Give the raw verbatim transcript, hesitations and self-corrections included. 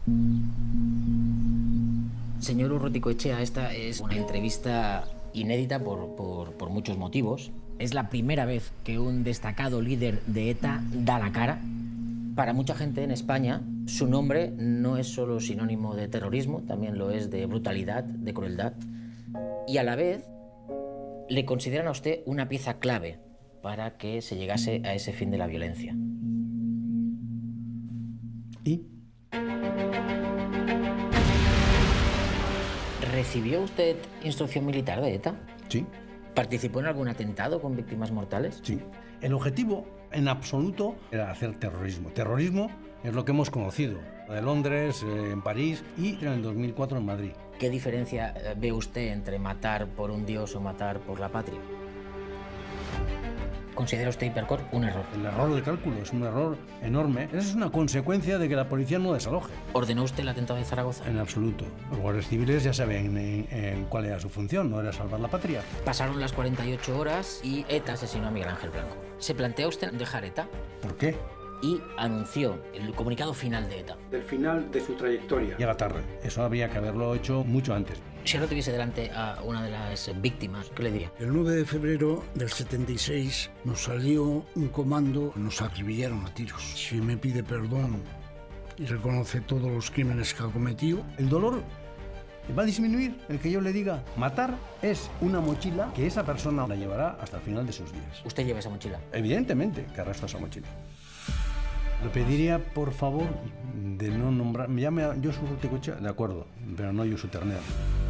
Señor Urruticoetxea, esta es una entrevista inédita por, por, por muchos motivos. Es la primera vez que un destacado líder de ETA da la cara. Para mucha gente en España, su nombre no es solo sinónimo de terrorismo, también lo es de brutalidad, de crueldad. Y a la vez, le consideran a usted una pieza clave para que se llegase a ese fin de la violencia. ¿Y? ¿Recibió usted instrucción militar de ETA? Sí. ¿Participó en algún atentado con víctimas mortales? Sí. El objetivo, en absoluto, era hacer terrorismo. Terrorismo es lo que hemos conocido, de Londres, eh, en París y en el dos mil cuatro en Madrid. ¿Qué diferencia ve usted entre matar por un dios o matar por la patria? ¿Considera usted Hipercor un error? El error de cálculo es un error enorme. Esa es una consecuencia de que la policía no desaloje. ¿Ordenó usted el atentado de Zaragoza? En absoluto. Los guardias civiles ya saben en, en cuál era su función, no era salvar la patria. Pasaron las cuarenta y ocho horas y ETA asesinó a Miguel Ángel Blanco. ¿Se plantea usted dejar ETA? ¿Por qué? Y anunció el comunicado final de ETA. Del final de su trayectoria. Llega tarde. Eso habría que haberlo hecho mucho antes. Si ahora tuviese delante a una de las víctimas, ¿qué le diría? El nueve de febrero del setenta y seis nos salió un comando, nos acribillaron a tiros. Si me pide perdón y reconoce todos los crímenes que ha cometido, el dolor va a disminuir. El que yo le diga, matar es una mochila que esa persona la llevará hasta el final de sus días. ¿Usted lleva esa mochila? Evidentemente que arrastra esa mochila. Le pediría, por favor, de no nombrar... Me llame a Josu Urruticoetxea, de acuerdo, pero no Josu Ternera.